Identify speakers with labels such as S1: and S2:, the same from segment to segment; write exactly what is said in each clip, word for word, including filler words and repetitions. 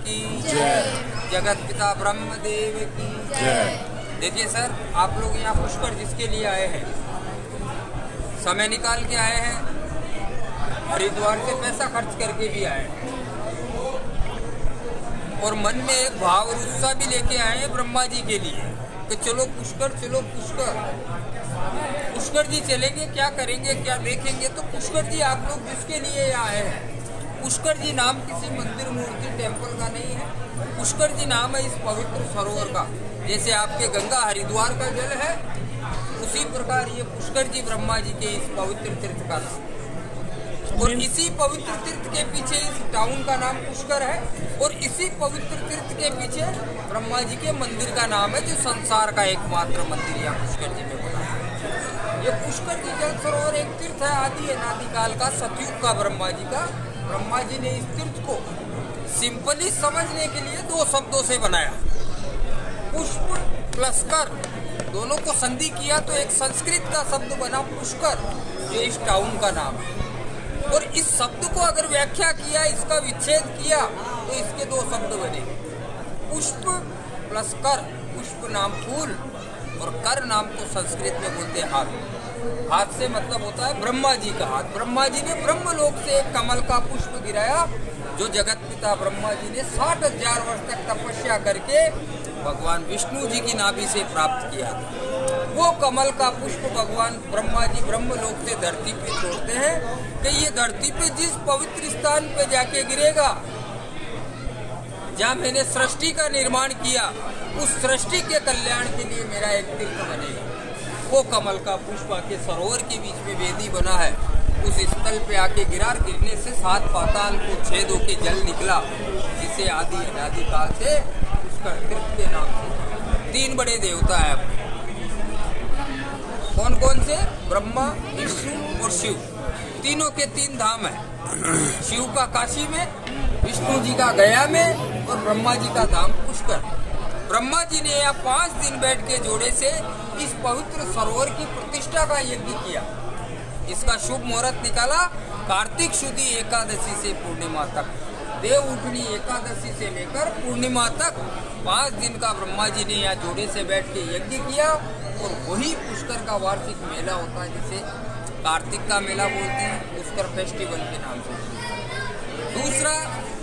S1: की जय, जगत पिता ब्रह्म देव की जय। देखिए सर, आप लोग यहाँ पुष्कर जिसके लिए आए हैं, समय निकाल के आए हैं, हरिद्वार से पैसा खर्च करके भी आए हैं और मन में एक भाव और उत्साह भी लेके आए हैं ब्रह्मा जी के लिए कि चलो पुष्कर, चलो पुष्कर। पुष्कर जी चलेंगे, क्या करेंगे, क्या देखेंगे? तो पुष्कर जी आप लोग जिसके लिए आए हैं, पुष्कर जी नाम किसी मंदिर, मूर्ति, टेम्पल का नहीं है। पुष्कर जी नाम है इस पवित्र सरोवर का। जैसे आपके गंगा हरिद्वार का जल है, उसी प्रकार ये पुष्कर जी ब्रह्मा जी के इस पवित्र तीर्थ का नाम। और इसी पवित्र तीर्थ के पीछे इस टाउन का नाम पुष्कर है और इसी पवित्र तीर्थ के पीछे ब्रह्मा जी के मंदिर का नाम है, जो संसार का एकमात्र मंदिर यहाँ पुष्कर जी में बना है। ये पुष्कर जी जल सरोवर एक तीर्थ है, आदि अनादि काल का, सतयुग का ब्रह्मा जी का। ब्रह्मा जी ने इस तीर्थ को सिंपली समझने के लिए दो शब्दों से बनाया, पुष्प प्लस कर, दोनों को संधि किया तो एक संस्कृत का शब्द बना पुष्कर, जो इस टाउन का नाम है। और इस शब्द को अगर व्याख्या किया, इसका विच्छेद किया, तो इसके दो शब्द बने, पुष्प प्लस कर। पुष्प नाम फूल और कर नाम को संस्कृत में बोलते हैं हाथ। हाथ से मतलब होता है ब्रह्मा जी का हाथ। ब्रह्मा जी ने ब्रह्मलोक से एक कमल का पुष्प गिराया, जो जगत पिता ब्रह्मा जी ने साठ हजार वर्ष तक तपस्या करके भगवान विष्णु जी की नाभि से प्राप्त किया। वो कमल का पुष्प भगवान ब्रह्मा जी ब्रह्मलोक से धरती पे छोड़ते हैं कि ये धरती पे जिस पवित्र स्थान पे जाके गिरेगा, जहाँ मैंने सृष्टि का निर्माण किया, उस सृष्टि के कल्याण के लिए मेरा एक तीर्थ बनेगा। वो कमल का पुष्प आके सरोवर के बीच में वेदी बना है, उस स्थल पे आके गिरा। गिरने से सात पाताल को छेद होके जल निकला, जिसे आदि अनादि काल से उसका तीर्थ के नाम से। तीन बड़े देवता है, कौन कौन से? ब्रह्मा, विष्णु और शिव। तीनों के तीन धाम है, शिव का काशी में, विष्णु जी का गया में और ब्रह्मा जी का धाम पुष्कर। ब्रह्मा जी ने यहाँ पांच दिन बैठ के जोड़े से इस पवित्र सरोवर की प्रतिष्ठा का यज्ञ किया। इसका शुभ मुहूर्त निकाला कार्तिक शुद्धि एकादशी से पूर्णिमा तक, देव उठनी एकादशी से लेकर पूर्णिमा तक पांच दिन का ब्रह्मा जी ने यहाँ जोड़े से बैठ के यज्ञ किया। और वही पुष्कर का वार्षिक मेला होता है, जिसे कार्तिक का मेला बोलते हैं, पुष्कर फेस्टिवल के नाम से। दूसरा,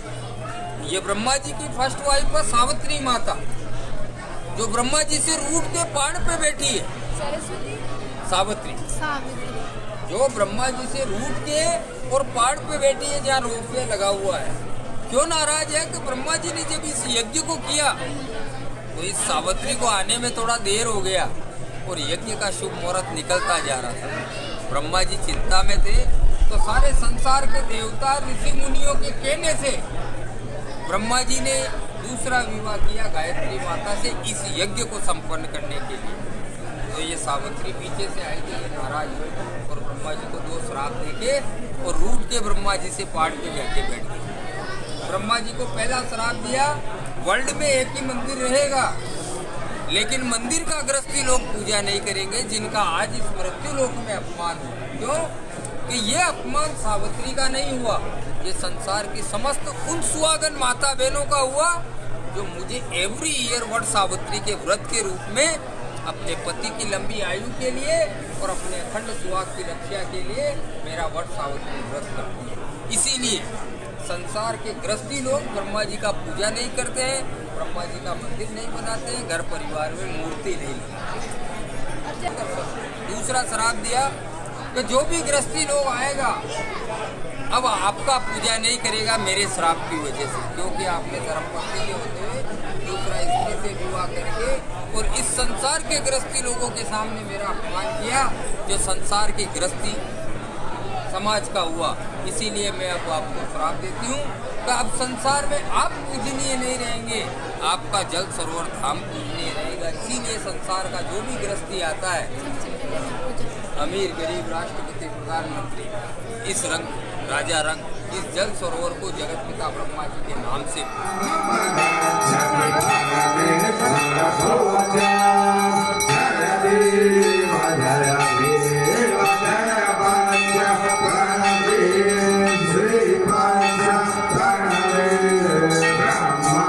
S1: ये ब्रह्मा जी की फर्स्ट वाइफ है सावित्री माता, जो ब्रह्मा जी से रूठ के पहाड़ पे बैठी है।
S2: सरस्वती
S1: सावित्री
S2: सावित्री
S1: जो ब्रह्मा जी से रूठ के और पहाड़ पे बैठी है, जहाँ रोपवे लगा हुआ है। क्यों नाराज है कि ब्रह्मा जी ने जब इस यज्ञ को किया तो इस सावित्री को आने में थोड़ा देर हो गया और यज्ञ का शुभ मुहूर्त निकलता जा रहा था। ब्रह्मा जी चिंता में थे, तो सारे संसार के देवता ऋषि मुनियों के कहने से ब्रह्मा जी ने दूसरा विवाह किया गायत्री माता से इस यज्ञ को संपन्न करने के लिए। तो ये सावित्री पीछे से आई थी, ये नाराज हुए और ब्रह्मा जी को दो श्राप देके और रूठ के ब्रह्मा जी से पहाड़ पे जाके बैठ गए। ब्रह्मा जी को पहला श्राप दिया, वर्ल्ड में एक ही मंदिर रहेगा, लेकिन मंदिर का गृहस्थी लोग पूजा नहीं करेंगे, जिनका आज इस मृत्यु लोक में अपमान हुआ। क्यों? कि ये अपमान सावित्री का नहीं हुआ, ये संसार की समस्त उन सुहागन माता बहनों का हुआ, जो मुझे एवरी ईयर वट सावित्री के व्रत के रूप में अपने पति की लंबी आयु के लिए और अपने अखंड सुहाग की रक्षा के लिए मेरा वट सावित्री व्रत करती है। इसीलिए संसार के गृहस्थी लोग ब्रह्मा जी का पूजा नहीं करते हैं, ब्रह्मा जी का मंदिर नहीं बनाते हैं, घर परिवार में मूर्ति नहीं लगाते। दूसरा श्राप दिया कि जो भी गृहस्थी लोग आएगा, अब आपका पूजा नहीं करेगा मेरे श्राप की वजह से, क्योंकि आपने धर्मपत्नी के होते हुए दूसरा स्त्री से विवाह करके और इस संसार के गृहस्थी लोगों के सामने मेरा अपमान किया, जो संसार की गृहस्थी समाज का हुआ। इसीलिए मैं अब आपको श्राप देती हूँ कि अब संसार में आप पूजनीय नहीं रहेंगे, आपका जल सरोवर धाम पूजनीय रहेगा। इसीलिए संसार का जो भी गृहस्थी आता है, अमीर गरीब राष्ट्रपति प्रधानमंत्री, इस रंग राजा रंग इस जल सरोवर को जगत पिता ब्रह्मा जी के नाम से
S3: Brahma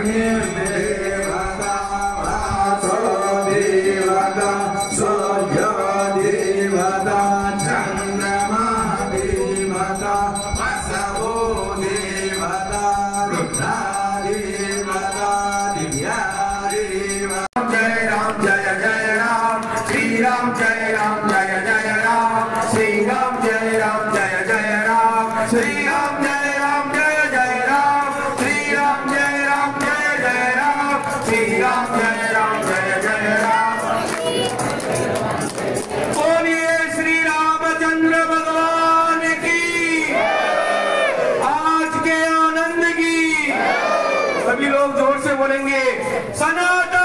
S3: देवता वासो देवता सूर्यो देवता चंद्रमा देवता वसवो देवता रुद्रा देवता दिव्या देवता। जय राम जय जय राम श्री राम जय राम जय जय राम श्री राम जय राम जय जय राम श्री राम जय राम जय जय राम श्री राम जय राम जय जय राम श्री राम जय राम जय जय राम। बोलिए श्री रामचंद्र भगवान की, आज के आनंद की। सभी लोग जोर से बोलेंगे सनातन